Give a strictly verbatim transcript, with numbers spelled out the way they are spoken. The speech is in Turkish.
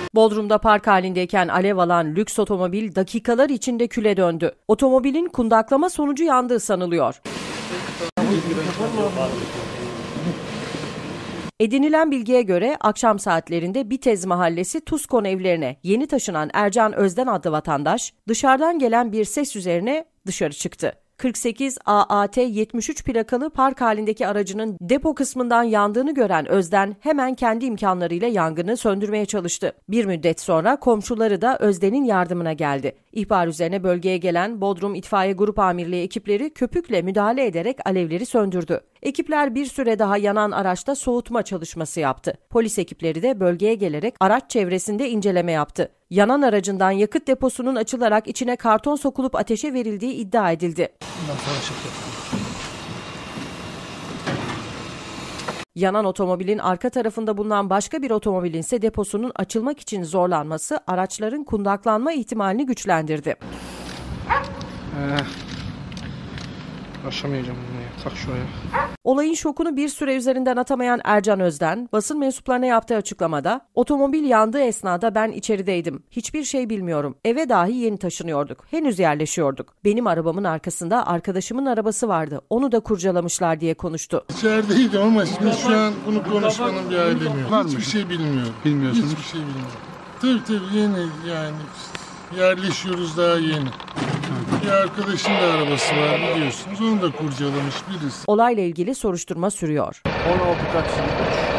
Bodrum'da park halindeyken alev alan lüks otomobil dakikalar içinde küle döndü. Otomobilin kundaklama sonucu yandığı sanılıyor. Edinilen bilgiye göre akşam saatlerinde Bitez Mahallesi Tuzkon evlerine yeni taşınan Ercan Özden adlı vatandaş dışarıdan gelen bir ses üzerine dışarı çıktı. kırk sekiz A A T yetmiş üç plakalı park halindeki aracının depo kısmından yandığını gören Özden hemen kendi imkanlarıyla yangını söndürmeye çalıştı. Bir müddet sonra komşuları da Özden'in yardımına geldi. İhbar üzerine bölgeye gelen Bodrum İtfaiye Grup Amirliği ekipleri köpükle müdahale ederek alevleri söndürdü. Ekipler bir süre daha yanan araçta soğutma çalışması yaptı. Polis ekipleri de bölgeye gelerek araç çevresinde inceleme yaptı. Yanan aracından yakıt deposunun açılarak içine karton sokulup ateşe verildiği iddia edildi. Yanan otomobilin arka tarafında bulunan başka bir otomobilin ise deposunun açılmak için zorlanması araçların kundaklanma ihtimalini güçlendirdi. Ee, aşamayacağım bunu ya. Tak şuraya. Olayın şokunu bir süre üzerinden atamayan Ercan Özden, basın mensuplarına yaptığı açıklamada, "Otomobil yandığı esnada ben içerideydim. Hiçbir şey bilmiyorum. Eve dahi yeni taşınıyorduk. Henüz yerleşiyorduk. Benim arabamın arkasında arkadaşımın arabası vardı. Onu da kurcalamışlar" diye konuştu. İçerideydim ama şimdi şu an bunu konuşmanın bir alemi yok. Hiçbir şey bilmiyorum. Bilmiyorsunuz. Hiçbir şey bilmiyorum. Tabii tabii yeni yani yerleşiyoruz daha yeni. Bir arkadaşın da arabası var biliyorsunuz. Onu da kurcalamış birisi. Olayla ilgili soruşturma sürüyor. on altı taksi.